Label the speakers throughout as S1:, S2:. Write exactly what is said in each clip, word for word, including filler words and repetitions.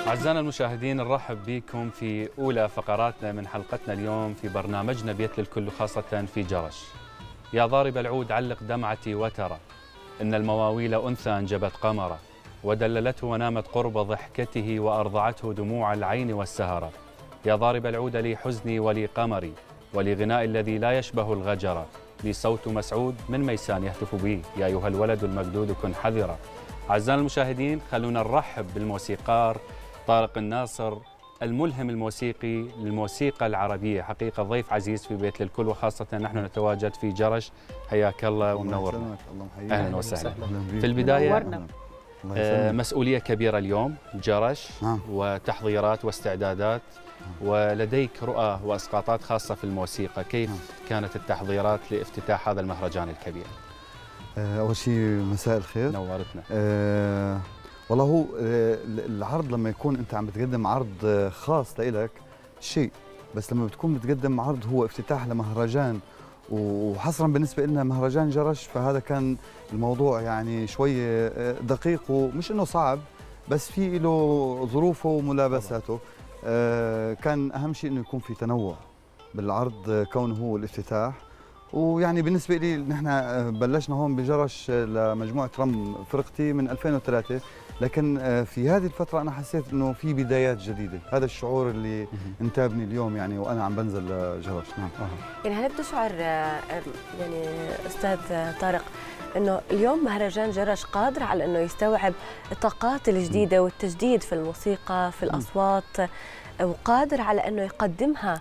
S1: أعزائنا المشاهدين، نرحب بكم في أولى فقراتنا من حلقتنا اليوم في برنامجنا بيت للكل، خاصة في جرش. يا ضارب العود علق دمعتي وترى، إن المواويل أنثى أنجبت قمرة، ودللته ونامت قرب ضحكته وأرضعته دموع العين والسهرة. يا ضارب العود لي حزني ولي قمري، ولي غناء الذي لا يشبه الغجرة، لي صوت مسعود من ميسان يهتف به، يا أيها الولد المجدود كن حذرا. أعزائنا المشاهدين، خلونا نرحب بالموسيقار طارق الناصر، الملهم الموسيقي للموسيقى العربية، حقيقة ضيف عزيز في بيت للكل، وخاصة نحن نتواجد في جرش. حياك الله ومنورنا. أهلا وسهلا. في البداية آه مسؤولية كبيرة اليوم، جرش آه. وتحضيرات واستعدادات، آه. ولديك رؤى وإسقاطات خاصة في الموسيقى. كيف آه. كانت التحضيرات لافتتاح هذا المهرجان الكبير؟
S2: آه أول شيء مساء الخير.
S1: نورتنا.
S2: آه والله هو العرض لما يكون انت عم بتقدم عرض خاص لإلك شيء، بس لما بتكون بتقدم عرض هو افتتاح لمهرجان، وحصرا بالنسبه لنا مهرجان جرش، فهذا كان الموضوع يعني شوي دقيق، ومش انه صعب بس في له ظروفه وملابساته. آه كان اهم شيء انه يكون في تنوع بالعرض كونه هو الافتتاح. ويعني بالنسبه لي نحن بلشنا هون بجرش لمجموعه رم فرقتي من ألفين وثلاثة، لكن في هذه الفتره انا حسيت انه في بدايات جديده. هذا الشعور اللي انتابني اليوم يعني وانا عم بنزل جرش. نعم.
S3: يعني هل بتشعر يعني استاذ طارق انه اليوم مهرجان جرش قادر على انه يستوعب الطاقات الجديده والتجديد في الموسيقى في الاصوات، وقادر على انه يقدمها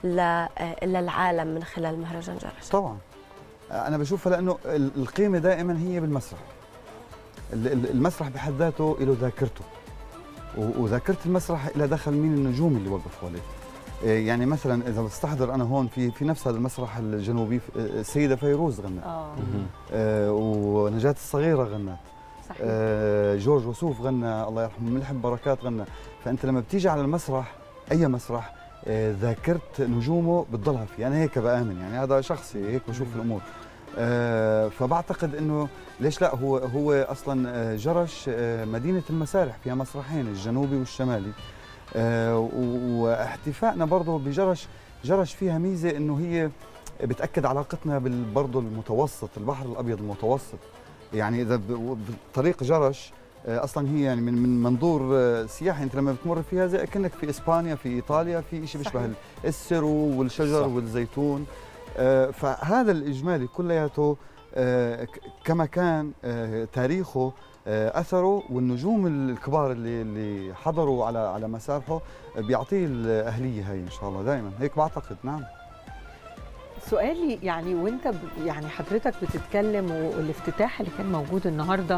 S3: للعالم من خلال مهرجان جرش؟
S2: طبعا انا بشوفها لانه القيمه دائما هي بالمسرح. المسرح بحد ذاته له ذاكرته، وذاكره المسرح لها دخل مين النجوم اللي وقفوا عليه. يعني مثلا اذا بستحضر انا هون في في نفس هذا المسرح الجنوبي السيده فيروز غنت، آه ونجاة الصغيره غنت، صحيح. آه جورج وسوف غنى، الله يرحمه، ملحم بركات غنى. فانت لما بتيجي على المسرح اي مسرح ذاكرة نجومه بتضلها فيه. أنا هيك بآمن، يعني هذا شخصي هيك بشوف الأمور. أه فبعتقد إنه ليش لا، هو هو أصلا جرش مدينة المسارح، فيها مسرحين الجنوبي والشمالي. أه واحتفائنا برضه بجرش، جرش فيها ميزة إنه هي بتأكد علاقتنا بالبرضه المتوسط، البحر الأبيض المتوسط. يعني إذا بطريق جرش اصلا هي يعني من من منظور سياحي، انت لما بتمر فيها زي كأنك في اسبانيا، في ايطاليا، في شيء بيشبه السرو والشجر، صح. والزيتون. آه فهذا الاجمالي كلياته آه كمكان، آه تاريخه، آه اثره، والنجوم الكبار اللي اللي حضروا على على مسارحه بيعطيه الاهليه هي ان شاء الله دائما، هيك بعتقد. نعم.
S4: سؤالي يعني وانت يعني حضرتك بتتكلم، والافتتاح اللي كان موجود النهارده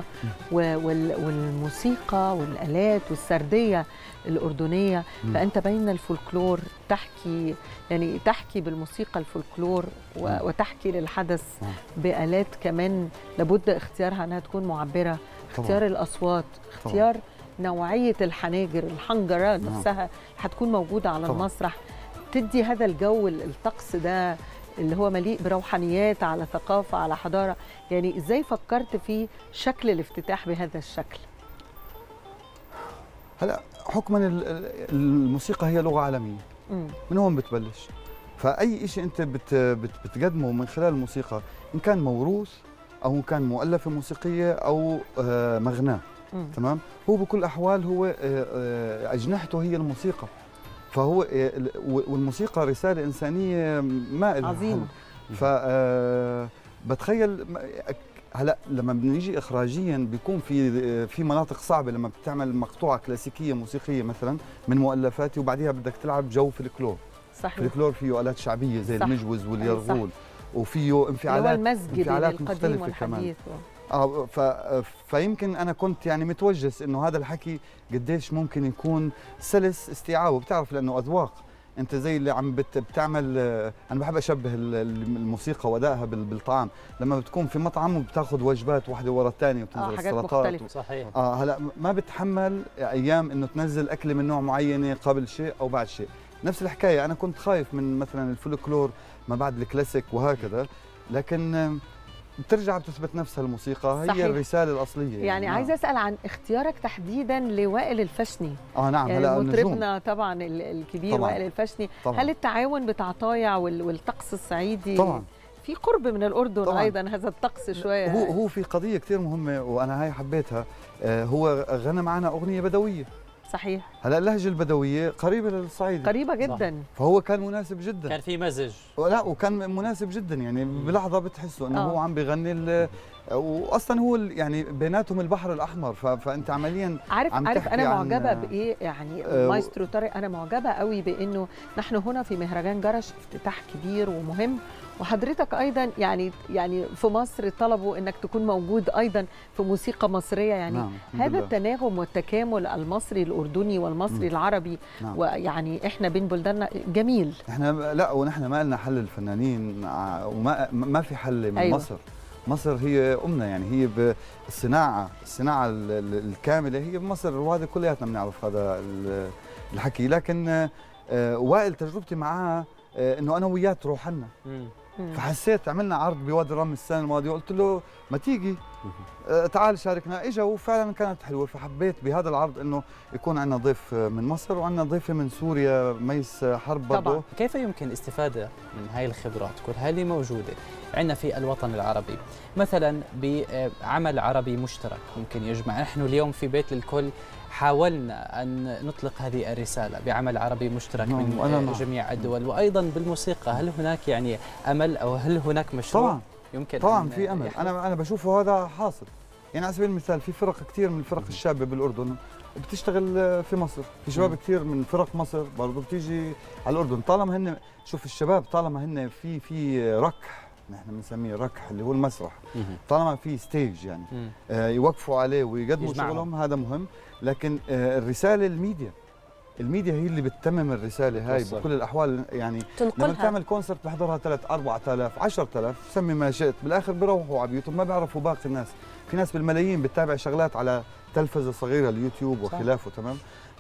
S4: والموسيقى والآلات والسرديه الأردنية، فأنت بين الفولكلور تحكي يعني تحكي بالموسيقى الفولكلور وتحكي للحدث بآلات كمان لابد اختيارها أنها تكون معبرة، اختيار الأصوات، اختيار نوعية الحناجر، الحنجرة نفسها هتكون موجودة على المسرح، تدي هذا الجو، الطقس ده اللي هو مليء بروحانيات، على ثقافة، على حضارة. يعني ازاي فكرت في شكل الافتتاح بهذا الشكل؟
S2: هلا حكما الموسيقى هي لغة عالمية، مم. من هون بتبلش. فأي شيء أنت بت بت بتقدمه من خلال الموسيقى، إن كان موروث أو إن كان مؤلفة موسيقية أو مغناة، تمام؟ هو بكل الأحوال هو أجنحته هي الموسيقى. فهو والموسيقى رسالة إنسانية ما لها
S4: عظيمة.
S2: ف بتخيل هلا لما بنيجي إخراجيا بيكون في في مناطق صعبة، لما بتعمل مقطوعة كلاسيكية موسيقية مثلا من مؤلفاتي وبعديها بدك تلعب جو فلكلور.
S4: صحيح.
S2: الفلكلور فيه آلات شعبية زي صح. المجوز واليرغول، وفيه انفعالات
S4: انفعالات مختلفة كمان.
S2: اه ف... فيمكن انا كنت يعني متوجس انه هذا الحكي قديش ممكن يكون سلس استيعابه، بتعرف لانه اذواق. انت زي اللي عم بت... بتعمل، انا بحب اشبه الموسيقى وادائها بالطعام، لما بتكون في مطعم وبتاخذ وجبات واحده ورا الثانيه وبتنزل
S4: آه
S2: السلطات
S4: و...
S1: صحيح.
S2: اه هلا ما بتحمل ايام انه تنزل اكله من نوع معينه قبل شيء او بعد شيء. نفس الحكايه، انا كنت خايف من مثلا الفولكلور ما بعد الكلاسيك وهكذا، لكن بترجع بتثبت نفسها الموسيقى، هي
S4: صحيح.
S2: الرساله الاصليه
S4: يعني, يعني
S2: نعم.
S4: عايزه اسال عن اختيارك تحديدا لوائل الفشني.
S2: اه نعم
S4: يعني
S2: هلا
S4: مطربنا طبعا الكبير طبعاً. وائل الفشني طبعاً. هل التعاون بتعطايع والطقس الصعيدي
S2: طبعا
S4: في قرب من الاردن طبعاً. ايضا هذا الطقس شويه
S2: هو هو في قضيه كثير مهمه وانا هاي حبيتها، آه هو غنى معنا اغنيه بدويه.
S4: صحيح.
S2: هلا اللهجه البدويه قريبه للصعيدي،
S4: قريبه جدا صح.
S2: فهو كان مناسب جدا،
S5: كان في مزج،
S2: لا وكان مناسب جدا يعني بلحظه بتحسه انه هو عم بيغني، واصلا هو يعني بيناتهم البحر الاحمر، فانت عمليا
S4: عارف
S2: عم
S4: عارف انا معجبه
S2: عن
S4: بايه يعني آه مايسترو طارق، انا معجبه قوي بانه نحن هنا في مهرجان جرش، افتتاح كبير ومهم، وحضرتك ايضا يعني يعني في مصر طلبوا انك تكون موجود ايضا في موسيقى مصريه، يعني
S2: نعم.
S4: هذا التناغم والتكامل المصري الاردني والمصري م. العربي نعم. ويعني احنا بين بلداننا جميل.
S2: احنا لا ونحن ما لنا حل الفنانين، وما ما في حل من أيوة. مصر. مصر هي امنا، يعني هي بالصناعه الصناعه الكامله هي بمصر، وهذا كلياتنا بنعرف هذا الحكي. لكن وائل تجربتي معاه انه انا وياه تروح لنا، فحسيت عملنا عرض بوادي الرم السنه الماضيه وقلت له ما تيجي تعال شاركنا، اجا وفعلا كانت حلوه، فحبيت بهذا العرض انه يكون عندنا ضيف من مصر وعندنا ضيفه من سوريا ميس حرب برضه.
S5: كيف يمكن الاستفاده من هاي الخبرات كلها اللي موجوده عندنا في الوطن العربي، مثلا بعمل عربي مشترك ممكن يجمع؟ نحن اليوم في بيت للكل حاولنا أن نطلق هذه الرسالة بعمل عربي مشترك من جميع الدول، وأيضا بالموسيقى. هل هناك يعني أمل أو هل هناك مشروع
S2: طبعا
S5: يمكن
S2: طبعا في أمل؟ أنا أنا بشوفه هذا حاصل. يعني على سبيل المثال في فرق كثير من الفرق الشابة بالأردن بتشتغل في مصر، في شباب كثير من فرق مصر برضه بتيجي على الأردن، طالما هن شوف الشباب طالما هن في في ركح، نحن بنسميه ركح اللي هو المسرح، طالما في ستيج يعني آه يوقفوا عليه ويقدموا شغلهم، هذا مهم. لكن آه الرساله الميديا الميديا هي اللي بتتمم الرساله هاي بكل الاحوال. يعني لما بتعمل كونسرت بحضرها ثلاثة أربعة آلاف عشرة آلاف سمي ما شئت، بالاخر بيروحوا على بيوتهم ما بيعرفوا باقي الناس. في ناس بالملايين بتتابع شغلات على تلفزه صغيره اليوتيوب وخلافه. تمام.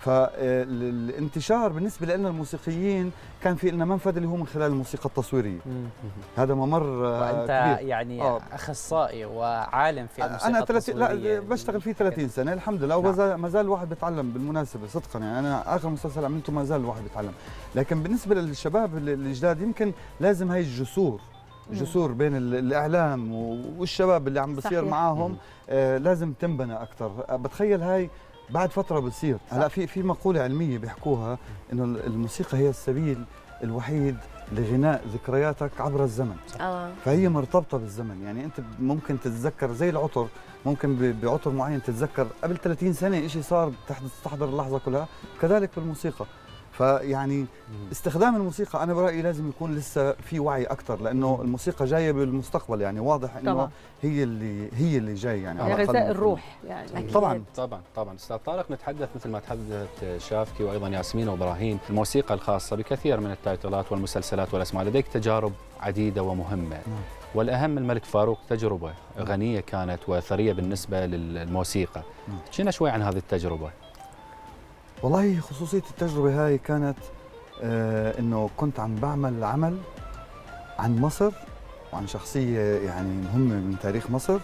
S2: فالانتشار بالنسبه لنا الموسيقيين كان في لنا منفذ اللي هو من خلال الموسيقى التصويريه. هذا ممر
S5: وانت
S2: كبير.
S5: يعني آه. اخصائي وعالم في الموسيقى
S2: انا
S5: التصويريه.
S2: لا بشتغل فيه ثلاثين سنه الحمد لله، وما زال الواحد بيتعلم بالمناسبه صدقا. يعني انا اخر مسلسل عملته ما زال الواحد بيتعلم. لكن بالنسبه للشباب الجداد يمكن لازم هاي الجسور جسور بين الاعلام والشباب اللي عم بصير معاهم آه لازم تنبنى اكثر. بتخيل هاي بعد فتره بتصير. هلا في في مقوله علميه بيحكوها انه الموسيقى هي السبيل الوحيد لغناء ذكرياتك عبر الزمن.
S3: اه
S2: فهي مرتبطه بالزمن. يعني انت ممكن تتذكر زي العطر، ممكن بعطر معين تتذكر قبل ثلاثين سنه شيء صار تحضر اللحظه كلها، كذلك بالموسيقى. فيعني استخدام الموسيقى انا برايي لازم يكون لسه في وعي اكثر، لانه الموسيقى جايه بالمستقبل. يعني واضح انه طبعا. هي اللي هي اللي جاي يعني
S4: على غذاء الروح يعني.
S2: طبعا
S1: طبعا طبعا استاذ طارق، نتحدث مثل ما تحدثت شافكي وايضا ياسمين وابراهيم الموسيقى الخاصه بكثير من التايتلات والمسلسلات والاسماء، لديك تجارب عديده ومهمه. والاهم الملك فاروق تجربه غنيه كانت وثريه بالنسبه للموسيقى. حكينا شوي عن هذه التجربه.
S2: والله خصوصية التجربة هاي كانت آه انه كنت عم بعمل عمل عن مصر وعن شخصية يعني مهمة من تاريخ مصر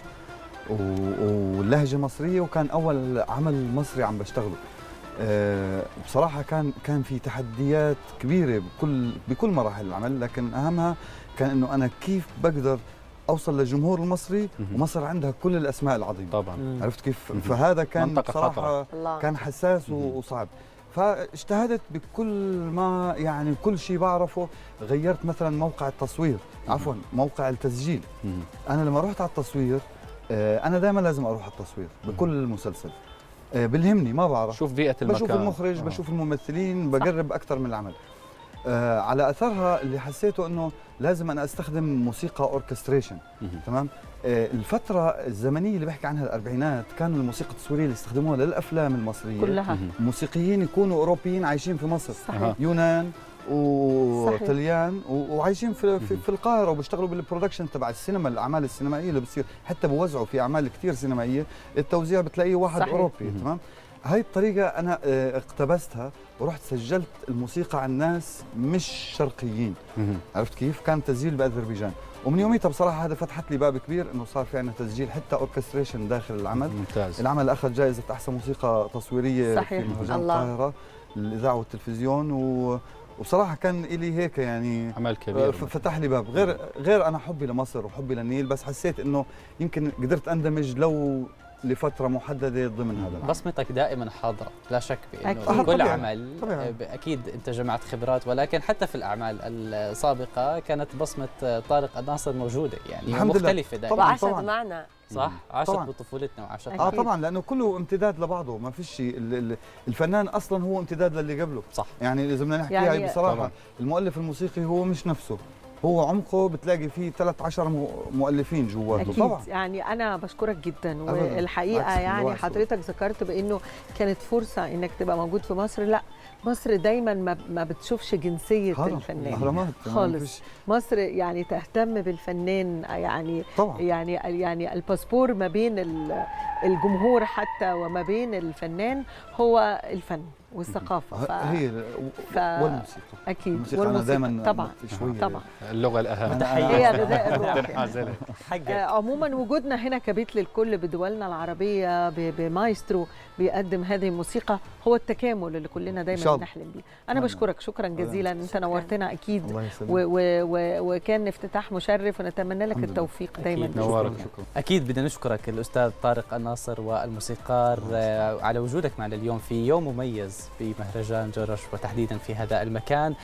S2: واللهجة مصرية، وكان أول عمل مصري عم بشتغله. آه بصراحة كان كان في تحديات كبيرة بكل بكل مراحل العمل، لكن أهمها كان انه أنا كيف بقدر اوصل للجمهور المصري ومصر عندها كل الاسماء العظيمه.
S1: طبعا
S2: عرفت كيف؟ فهذا كان بصراحه كان حساس وصعب. فاجتهدت بكل ما يعني كل شيء بعرفه. غيرت مثلا موقع التصوير، عفوا موقع التسجيل. انا لما رحت على التصوير انا دائما لازم اروح على التصوير بكل مسلسل، بلهمني ما بعرف،
S1: شوف بيئه المكان،
S2: بشوف المخرج آه. بشوف الممثلين، بقرب اكثر من العمل. آه على اثرها اللي حسيته انه لازم انا استخدم موسيقى اوركستريشن. تمام. آه الفتره الزمنيه اللي بحكي عنها الاربعينات، كانوا الموسيقى التصويريه اللي استخدموها للافلام المصريه
S4: كلها
S2: موسيقيين يكونوا اوروبيين عايشين في مصر.
S4: صحيح.
S2: يونان وطليان وعايشين في, في, في القاهره وبيشتغلوا بالبرودكشن تبع السينما، الاعمال السينمائيه اللي بتصير، حتى بوزعوا في اعمال كثير سينمائيه التوزيع بتلاقيه واحد صحيح. اوروبي. تمام. هاي الطريقة أنا اقتبستها ورحت سجلت الموسيقى عن ناس مش شرقيين. عرفت كيف؟ كان تسجيل بأذربيجان، ومن يوميتها بصراحه هذا فتحت لي باب كبير انه صار في عندنا تسجيل حتى اوركستريشن داخل العمل.
S1: ممتاز.
S2: العمل اخذ جائزه احسن موسيقى تصويريه
S4: صحيح.
S2: في مهرجان
S3: الله.
S2: القاهره للاذاعه والتلفزيون، و وبصراحه كان لي هيك يعني
S1: عمل كبير.
S2: فتح لي باب غير غير انا حبي لمصر وحبي للنيل، بس حسيت انه يمكن قدرت اندمج لو لفتره محدده ضمن هذا العمل.
S5: بصمتك دائما حاضره، لا شك بانه
S4: أكيد.
S5: في كل
S2: طبيعي.
S5: عمل
S2: طبيعي.
S5: اكيد انت جمعت خبرات، ولكن حتى في الاعمال السابقه كانت بصمه طارق الناصر موجوده، يعني
S2: الحمد لله.
S5: مختلفه دائما.
S2: طبعاً،
S3: وعاشت
S2: طبعاً.
S3: معنا.
S5: صح، عاشت
S2: طبعاً.
S5: بطفولتنا وعاشت
S2: اه
S4: أكيد.
S2: طبعا، لانه كله امتداد لبعضه، ما فيش شيء. ال- ال- الفنان اصلا هو امتداد للي قبله.
S5: صح.
S2: يعني اذا بدنا نحكيها
S4: يعني
S2: يعني بصراحه
S1: طبعاً.
S2: المؤلف الموسيقي هو مش نفسه، هو عمقه بتلاقي فيه ثلاث عشر مؤلفين جواته.
S4: أكيد.
S2: طبعا
S4: يعني أنا بشكرك جدا،
S2: أبداً.
S4: والحقيقة
S2: بالعكس،
S4: يعني
S2: بالعكس.
S4: حضرتك ذكرت بأنه كانت فرصة إنك تبقى موجود في مصر. لا، مصر دايما ما ما بتشوفش جنسية
S2: هرم
S4: الفنان
S2: الاهرامات
S4: خالص. مصر يعني تهتم بالفنان، يعني
S2: طبعا
S4: يعني يعني الباسبور ما بين ال- الجمهور حتى وما بين الفنان هو الفن والثقافة. ف...
S2: هي
S4: ف-
S2: والموسيقى.
S4: أكيد.
S2: الموسيقى انا دائما
S4: طبعا
S2: شويه
S4: طبعا
S1: اللغه الاهم.
S2: أنا-
S4: هي غذاء الروح يعني.
S1: تنحازلك.
S5: حقك.
S4: آه، عموما وجودنا هنا كبيت للكل بدولنا العربية ب- بمايسترو بيقدم هذه الموسيقى هو التكامل اللي كلنا
S2: إن
S4: دايما
S2: شاء الله.
S4: بنحلم بيه. أنا بشكرك شكرا جزيلا، أنت نورتنا أكيد،
S2: الله يسلمك.
S4: و و و وكان افتتاح مشرف، ونتمنى لك
S2: الحمد لله.
S4: التوفيق دايما.
S5: أكيد.
S1: نورك.
S2: شكرا.
S5: أكيد بدنا نشكرك الأستاذ طارق الناصر والموسيقار آه، على وجودك معنا اليوم في يوم مميز بمهرجان جرش، وتحديدا في هذا المكان.